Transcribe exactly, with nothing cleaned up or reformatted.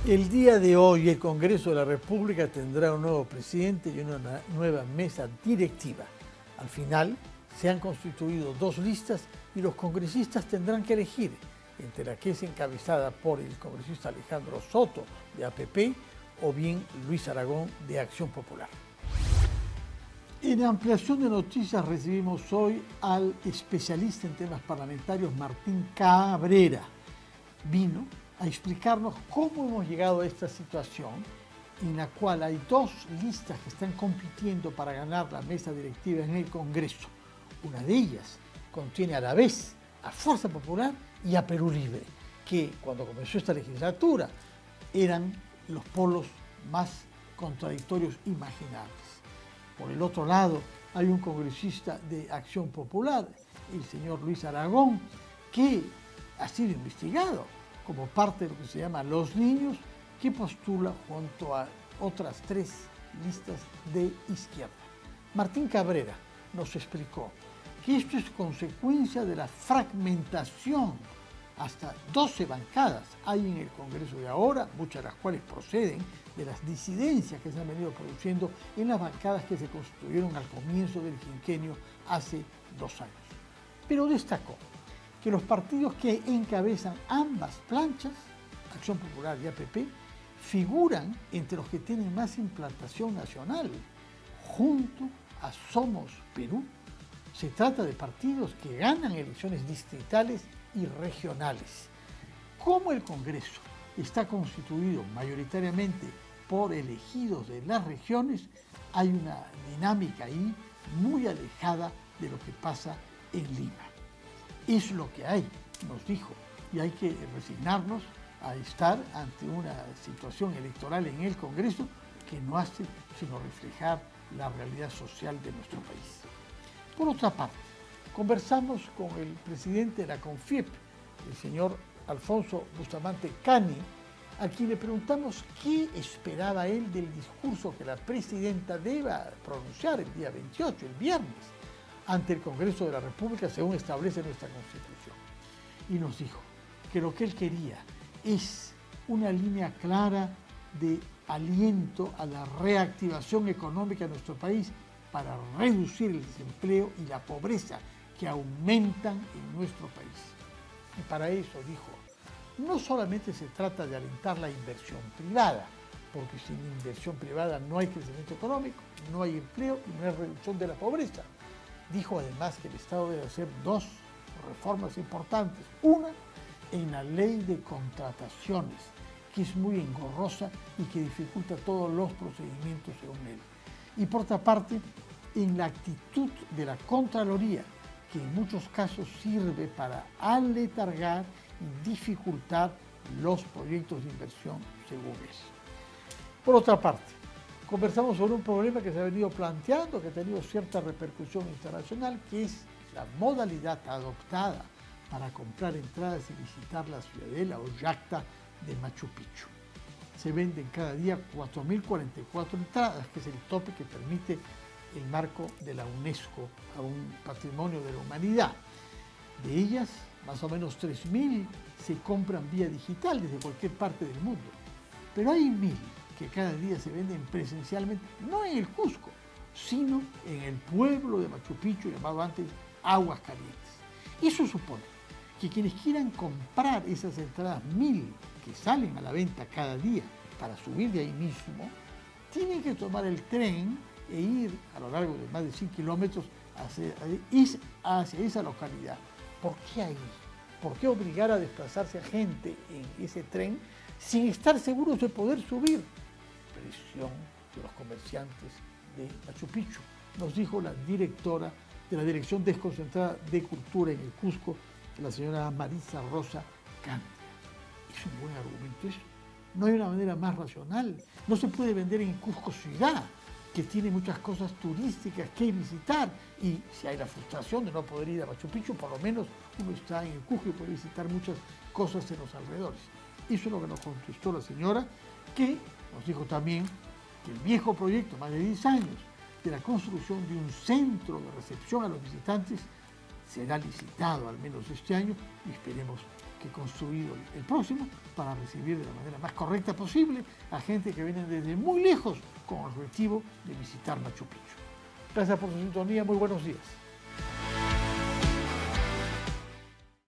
El día de hoy el Congreso de la República tendrá un nuevo presidente y una nueva mesa directiva. Al final se han constituido dos listas y los congresistas tendrán que elegir entre la que es encabezada por el congresista Alejandro Soto de A P P o bien Luis Aragón de Acción Popular. En ampliación de noticias recibimos hoy al especialista en temas parlamentarios Martín Cabrera. Vino a explicarnos cómo hemos llegado a esta situación en la cual hay dos listas que están compitiendo para ganar la mesa directiva en el Congreso. Una de ellas contiene a la vez a Fuerza Popular y a Perú Libre, que cuando comenzó esta legislatura eran los polos más contradictorios imaginables. Por el otro lado hay un congresista de Acción Popular, el señor Luis Aragón, que ha sido investigado como parte de lo que se llama Los Niños, que postula junto a otras tres listas de izquierda. Martín Cabrera nos explicó que esto es consecuencia de la fragmentación. Hasta doce bancadas hay en el Congreso de ahora, muchas de las cuales proceden de las disidencias que se han venido produciendo en las bancadas que se constituyeron al comienzo del quinquenio hace dos años. Pero destacó que los partidos que encabezan ambas planchas, Acción Popular y A P P, figuran entre los que tienen más implantación nacional, junto a Somos Perú. Se trata de partidos que ganan elecciones distritales y regionales. Como el Congreso está constituido mayoritariamente por elegidos de las regiones, hay una dinámica ahí muy alejada de lo que pasa en Lima. Es lo que hay, nos dijo, y hay que resignarnos a estar ante una situación electoral en el Congreso que no hace sino reflejar la realidad social de nuestro país. Por otra parte, conversamos con el presidente de la CONFIEP, el señor Alfonso Bustamante Cani, a quien le preguntamos qué esperaba él del discurso que la presidenta deba pronunciar el día veintiocho, el viernes, ante el Congreso de la República, según establece nuestra Constitución. Y nos dijo que lo que él quería es una línea clara de aliento a la reactivación económica de nuestro país para reducir el desempleo y la pobreza que aumentan en nuestro país. Y para eso, dijo, no solamente se trata de alentar la inversión privada, porque sin inversión privada no hay crecimiento económico, no hay empleo y no hay reducción de la pobreza. Dijo además que el Estado debe hacer dos reformas importantes. Una, en la ley de contrataciones, que es muy engorrosa y que dificulta todos los procedimientos según él. Y por otra parte, en la actitud de la Contraloría, que en muchos casos sirve para aletargar y dificultar los proyectos de inversión según él. Por otra parte, conversamos sobre un problema que se ha venido planteando, que ha tenido cierta repercusión internacional, que es la modalidad adoptada para comprar entradas y visitar la ciudadela o yacta de Machu Picchu. Se venden cada día cuatro mil cuarenta y cuatro entradas, que es el tope que permite el marco de la UNESCO a un patrimonio de la humanidad. De ellas, más o menos tres mil se compran vía digital desde cualquier parte del mundo. Pero hay mil que cada día se venden presencialmente, no en el Cusco, sino en el pueblo de Machu Picchu, llamado antes Aguas Calientes. Eso supone que quienes quieran comprar esas entradas mil que salen a la venta cada día para subir de ahí mismo, tienen que tomar el tren e ir a lo largo de más de cien kilómetros hacia, hacia esa localidad. ¿Por qué ahí? ¿Por qué obligar a desplazarse a gente en ese tren sin estar seguros de poder subir? Presión de los comerciantes de Machu Picchu, nos dijo la directora de la Dirección Desconcentrada de Cultura en el Cusco, la señora Marisa Rosa Candia. Es un buen argumento eso. No hay una manera más racional. No se puede vender en Cusco ciudad, que tiene muchas cosas turísticas que visitar, y si hay la frustración de no poder ir a Machu Picchu, por lo menos uno está en el Cusco y puede visitar muchas cosas en los alrededores. Eso es lo que nos contestó la señora, que nos dijo también que el viejo proyecto, más de diez años, de la construcción de un centro de recepción a los visitantes, será licitado al menos este año y esperemos que construido el próximo para recibir de la manera más correcta posible a gente que viene desde muy lejos con el objetivo de visitar Machu Picchu. Gracias por su sintonía, muy buenos días.